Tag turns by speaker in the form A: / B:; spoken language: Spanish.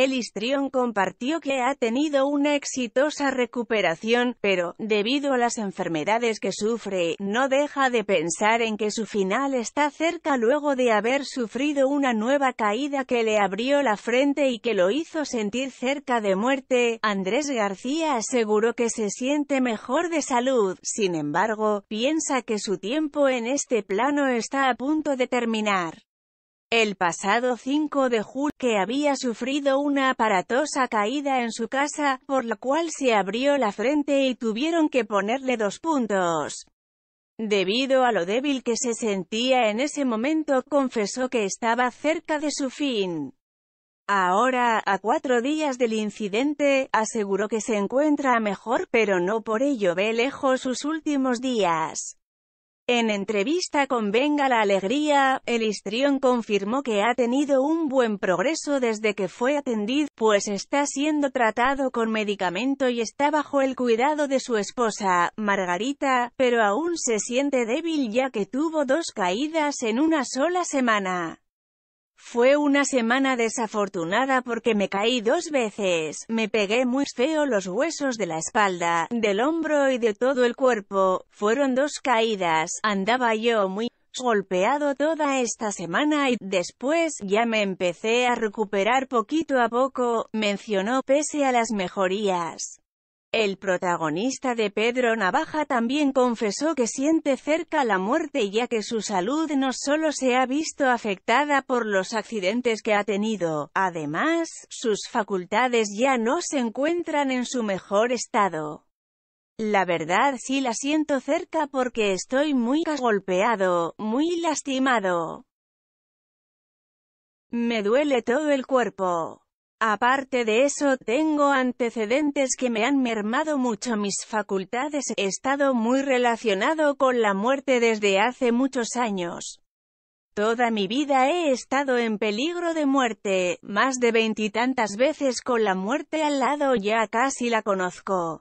A: El histrión compartió que ha tenido una exitosa recuperación, pero, debido a las enfermedades que sufre, no deja de pensar en que su final está cerca luego de haber sufrido una nueva caída que le abrió la frente y que lo hizo sentir cerca de muerte. Andrés García aseguró que se siente mejor de salud, sin embargo, piensa que su tiempo en este plano está a punto de terminar. El pasado 5 de julio, que había sufrido una aparatosa caída en su casa, por la cual se abrió la frente y tuvieron que ponerle 2 puntos. Debido a lo débil que se sentía en ese momento, confesó que estaba cerca de su fin. Ahora, a 4 días del incidente, aseguró que se encuentra mejor, pero no por ello ve lejos sus últimos días. En entrevista con Venga la Alegría, el histrión confirmó que ha tenido un buen progreso desde que fue atendido, pues está siendo tratado con medicamento y está bajo el cuidado de su esposa, Margarita, pero aún se siente débil ya que tuvo 2 caídas en una sola semana. Fue una semana desafortunada porque me caí 2 veces, me pegué muy feo los huesos de la espalda, del hombro y de todo el cuerpo, fueron 2 caídas, andaba yo muy golpeado toda esta semana y después ya me empecé a recuperar poquito a poco, mencionó. Pese a las mejorías, el protagonista de Pedro Navaja también confesó que siente cerca la muerte ya que su salud no solo se ha visto afectada por los accidentes que ha tenido, además, sus facultades ya no se encuentran en su mejor estado. La verdad sí la siento cerca porque estoy muy golpeado, muy lastimado. Me duele todo el cuerpo. Aparte de eso, tengo antecedentes que me han mermado mucho mis facultades. He estado muy relacionado con la muerte desde hace muchos años. Toda mi vida he estado en peligro de muerte, más de 20 y tantas veces con la muerte al lado, ya casi la conozco.